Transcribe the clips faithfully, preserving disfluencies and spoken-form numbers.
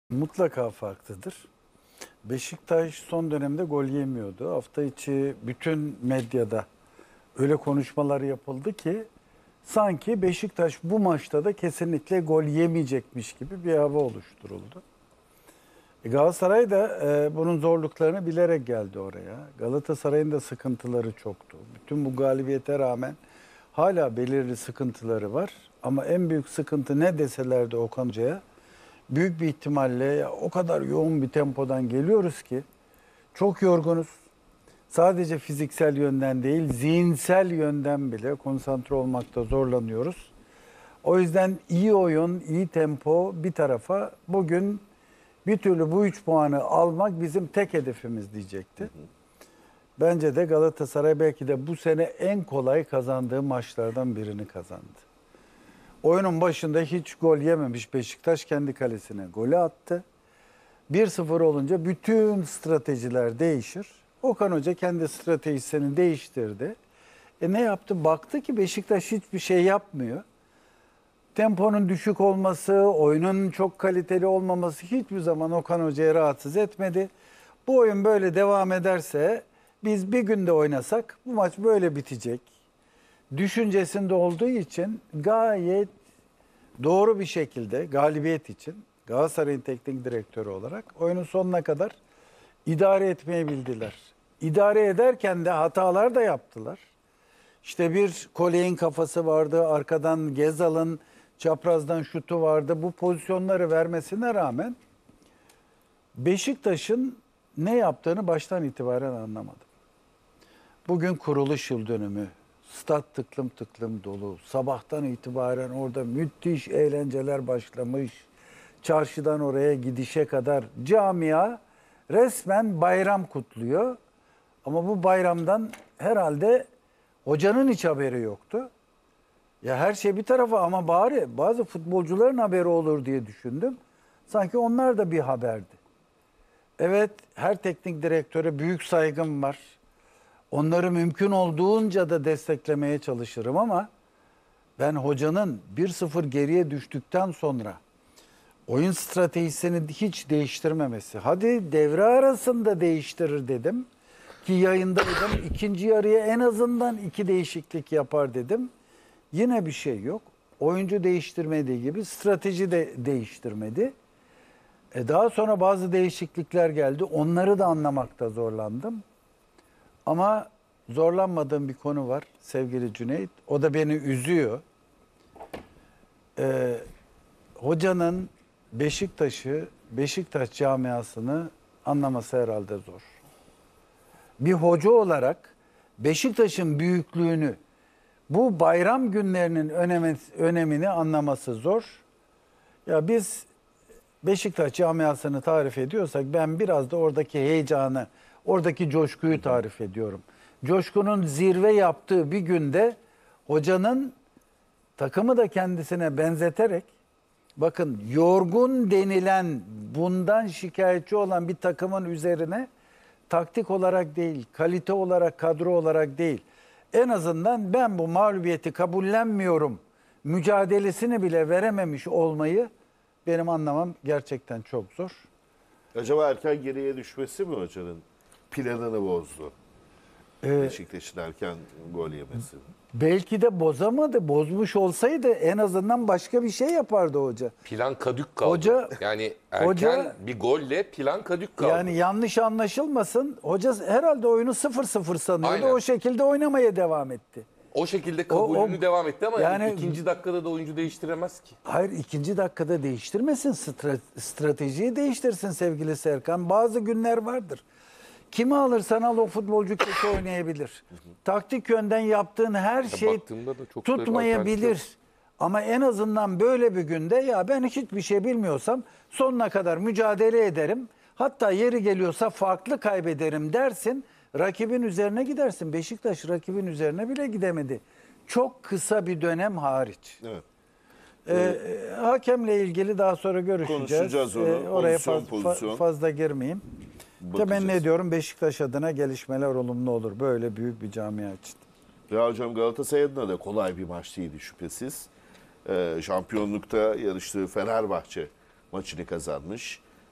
Mutlaka farklıdır. Beşiktaş son dönemde gol yemiyordu. Hafta içi bütün medyada öyle konuşmalar yapıldı ki sanki Beşiktaş bu maçta da kesinlikle gol yemeyecekmiş gibi bir hava oluşturuldu. E Galatasaray da e, bunun zorluklarını bilerek geldi oraya. Galatasaray'ın da sıkıntıları çoktu. Bütün bu galibiyete rağmen hala belirli sıkıntıları var. Ama en büyük sıkıntı ne deselerdi Okan Hoca'ya, büyük bir ihtimalle ya, o kadar yoğun bir tempodan geliyoruz ki çok yorgunuz. Sadece fiziksel yönden değil, zihinsel yönden bile konsantre olmakta zorlanıyoruz. O yüzden iyi oyun, iyi tempo bir tarafa, bugün bir türlü bu üç puanı almak bizim tek hedefimiz diyecekti. Hı hı. Bence de Galatasaray belki de bu sene en kolay kazandığı maçlardan birini kazandı. Oyunun başında hiç gol yememiş Beşiktaş kendi kalesine golü attı. bir sıfır olunca bütün stratejiler değişir. Okan Hoca kendi stratejisini değiştirdi. E ne yaptı? Baktı ki Beşiktaş hiçbir şey yapmıyor. Temponun düşük olması, oyunun çok kaliteli olmaması hiçbir zaman Okan Hoca'yı rahatsız etmedi. Bu oyun böyle devam ederse biz bir günde oynasak bu maç böyle bitecek düşüncesinde olduğu için gayet doğru bir şekilde galibiyet için Galatasaray'ın teknik direktörü olarak oyunun sonuna kadar idare etmeyi bildiler. İdare ederken de hatalar da yaptılar. İşte bir Koley'in kafası vardı, arkadan Gezal'ın çaprazdan şutu vardı. Bu pozisyonları vermesine rağmen Beşiktaş'ın ne yaptığını baştan itibaren anlamadım. Bugün kuruluş yıl dönümü. Stat tıklım tıklım dolu. Sabahtan itibaren orada müthiş eğlenceler başlamış. Çarşıdan oraya gidişe kadar camia resmen bayram kutluyor. Ama bu bayramdan herhalde hocanın hiç haberi yoktu. Ya her şey bir tarafa ama bari bazı futbolcuların haberi olur diye düşündüm. Sanki onlar da bir haberdi. Evet, her teknik direktöre büyük saygım var. Onları mümkün olduğunca da desteklemeye çalışırım ama ben hocanın bir sıfır geriye düştükten sonra oyun stratejisini hiç değiştirmemesi. Hadi devre arasında değiştirir dedim ki yayındaydım. İkinci yarıya en azından iki değişiklik yapar dedim. Yine bir şey yok. Oyuncu değiştirmediği gibi strateji de değiştirmedi. E daha sonra bazı değişiklikler geldi. Onları da anlamakta zorlandım. Ama zorlanmadığım bir konu var sevgili Cüneyt. O da beni üzüyor. Ee, hocanın Beşiktaş'ı, Beşiktaş camiasını anlaması herhalde zor. Bir hoca olarak Beşiktaş'ın büyüklüğünü, bu bayram günlerinin önemi, önemini anlaması zor. Ya biz Beşiktaş camiasını tarif ediyorsak ben biraz da oradaki heyecanı, oradaki coşkuyu tarif ediyorum. Coşkunun zirve yaptığı bir günde hocanın takımı da kendisine benzeterek, bakın yorgun denilen, bundan şikayetçi olan bir takımın üzerine taktik olarak değil, kalite olarak, kadro olarak değil, en azından ben bu mağlubiyeti kabullenmiyorum mücadelesini bile verememiş olmayı benim anlamam gerçekten çok zor. Acaba erken geriye düşmesi mi hocanın planını bozdu? Ee, Beşiktaş'ın erken gol yemesi. Belki de bozamadı. Bozmuş olsaydı en azından başka bir şey yapardı hoca. Plan kadük kaldı. Hoca, yani erken hoca, bir golle plan kadük kaldı. Yani yanlış anlaşılmasın. Hoca herhalde oyunu sıfır sıfır sanıyordu. Aynen. O şekilde oynamaya devam etti. O şekilde kabulünü o, o, devam etti ama yani ikinci dakikada da oyuncu değiştiremez ki. Hayır, ikinci dakikada değiştirmesin. Stratejiyi değiştirsin sevgili Serkan. Bazı günler vardır. Kimi alırsan al o futbolcu kötü oynayabilir. Taktik yönden yaptığın her ya şey tutmayabilir. Ama en azından böyle bir günde ya ben hiçbir şey bilmiyorsam sonuna kadar mücadele ederim. Hatta yeri geliyorsa farklı kaybederim dersin. Rakibin üzerine gidersin. Beşiktaş rakibin üzerine bile gidemedi. Çok kısa bir dönem hariç. Evet. Ee, hakemle ilgili daha sonra görüşeceğiz. Konuşacağız onu. Ee, oraya pozisyon, faz, pozisyon. fazla girmeyeyim. Temenni ediyorum Beşiktaş adına gelişmeler olumlu olur. Böyle büyük bir camia için. Ya hocam Galatasaray adına da kolay bir maç değildi şüphesiz. Ee, şampiyonlukta yarıştığı Fenerbahçe maçını kazanmış.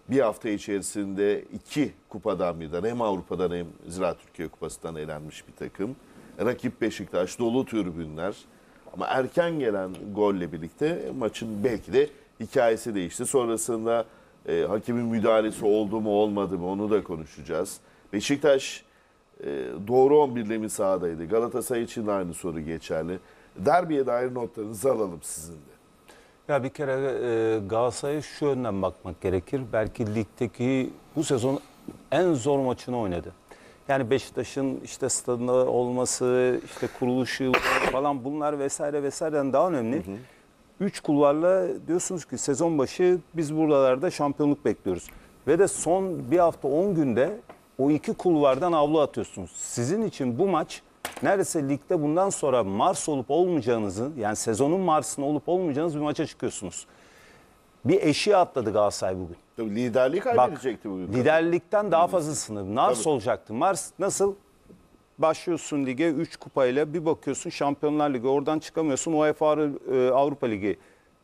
bir hafta içerisinde iki kupadan birden hem Avrupa'dan hem Ziraat Türkiye Kupası'ndan elenmiş bir takım. Rakip Beşiktaş, dolu tribünler. Ama erken gelen golle birlikte maçın belki de hikayesi değişti. Sonrasında e, hakemin müdahalesi oldu mu olmadı mı onu da konuşacağız. Beşiktaş e, doğru on birle mi sahadaydı? Galatasaray için de aynı soru geçerli. Derbiye dair notlarınızı alalım sizin de. Ya bir kere e, Galatasaray'a şu yönden bakmak gerekir. Belki ligdeki bu sezon en zor maçını oynadı. Yani Beşiktaş'ın işte stadında olması, işte kuruluş yılı falan bunlar vesaire vesaireden daha önemli. Hı hı. Üç kulvarla diyorsunuz ki sezon başı biz buralarda şampiyonluk bekliyoruz. Ve de son bir hafta on günde o iki kulvardan avlu atıyorsunuz. Sizin için bu maç neredeyse ligde bundan sonra Mars olup olmayacağınızı, yani sezonun Mars'ın olup olmayacağınız bir maça çıkıyorsunuz. Bir eşiğe atladı Galatasaray bugün. Tabii liderliği kaybedecekti bugün. Liderlikten daha fazlasını. Mars Tabii. olacaktı. Mars nasıl? Başlıyorsun lige üç kupayla, bir bakıyorsun Şampiyonlar Ligi, oradan çıkamıyorsun UEFA e, Avrupa Ligi.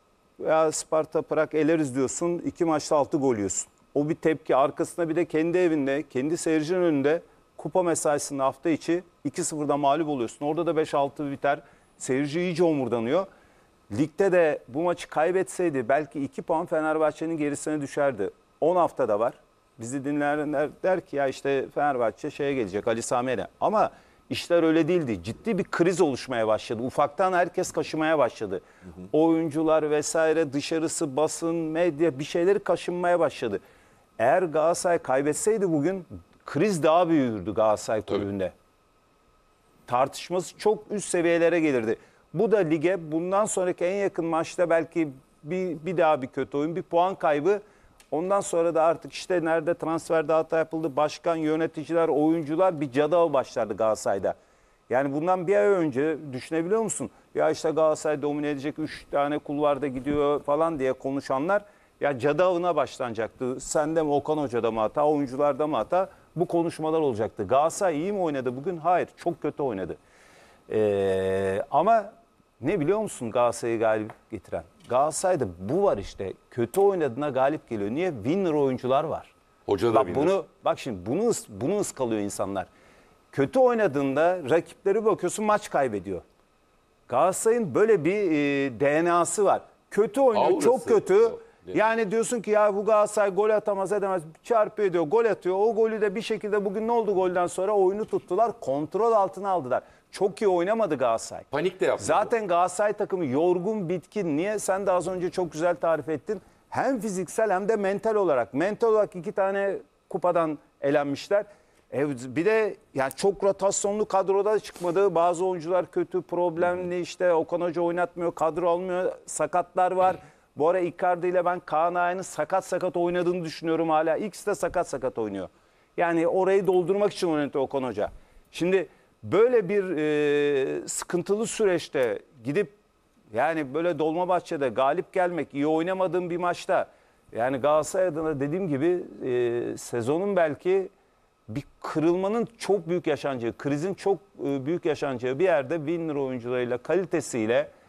Ya Sparta Prag eleriz diyorsun, iki maçta altı gol yiyorsun. O bir tepki, arkasında bir de kendi evinde, kendi seyircinin önünde kupa mesaisinde hafta içi iki sıfırda mağlup oluyorsun. Orada da beş altı biter. Seyirci iyice omurdanıyor. Ligde de bu maçı kaybetseydi belki iki puan Fenerbahçe'nin gerisine düşerdi. on haftada var. Bizi dinleyenler der ki ya işte Fenerbahçe şeye gelecek, Ali Sami'ye. Ama işler öyle değildi. Ciddi bir kriz oluşmaya başladı. Ufaktan herkes kaşımaya başladı. Hı hı. Oyuncular vesaire, dışarısı, basın, medya bir şeyleri kaşınmaya başladı. Eğer Galatasaray kaybetseydi bugün kriz daha büyürdü Galatasaray kulübünde. Tartışması çok üst seviyelere gelirdi. Bu da lige bundan sonraki en yakın maçta belki bir, bir daha bir kötü oyun, bir puan kaybı. Ondan sonra da artık işte nerede transferde hata yapıldı, başkan, yöneticiler, oyuncular bir cadı başlardı Galatasaray'da. Yani bundan bir ay önce düşünebiliyor musun? Ya işte Galatasaray domine edecek, üç tane kulvarda gidiyor falan diye konuşanlar ya cadı avına başlanacaktı. Sende mi, Okan Hoca'da mı hata, oyuncularda mı hata? Bu konuşmalar olacaktı. Galatasaray iyi mi oynadı bugün? Hayır, çok kötü oynadı. Ee, ama ne biliyor musun Galatasaray'ı galip getiren? Galatasaray'da bu var işte. Kötü oynadığına galip geliyor. Niye? Winner oyuncular var. Hoca da bak winner. bunu bak şimdi bunu ıs- bunu ıskalıyor insanlar. Kötü oynadığında rakipleri bakıyorsun maç kaybediyor. Galatasaray'ın böyle bir e, D N A'sı var. Kötü oynuyor, Aurası çok kötü. yok. Yani diyorsun ki ya bu Galatasaray gol atamaz edemez. Çarpıyor ediyor, gol atıyor. O golü de bir şekilde bugün ne oldu golden sonra? Oyunu tuttular, kontrol altına aldılar. Çok iyi oynamadı Galatasaray. Panik de yapmadı. Zaten Galatasaray takımı yorgun, bitkin. Niye? Sen de az önce çok güzel tarif ettin. Hem fiziksel hem de mental olarak. Mental olarak iki tane kupadan elenmişler. E bir de yani çok rotasyonlu kadroda çıkmadı. Bazı oyuncular kötü, problemli, işte Okan Hoca oynatmıyor, kadro almıyor, sakatlar var. Bu ara Icardi ile ben Kaan Ayhan'ın sakat sakat oynadığını düşünüyorum hala. İkisi de sakat sakat oynuyor. Yani orayı doldurmak için oynatıyor Okan Hoca. Şimdi böyle bir e, sıkıntılı süreçte gidip yani böyle Dolmabahçe'de galip gelmek, iyi oynamadığım bir maçta, yani Galatasaray adına dediğim gibi e, sezonun belki bir kırılmanın çok büyük yaşanacağı, krizin çok e, büyük yaşanacağı bir yerde winner oyuncularıyla, kalitesiyle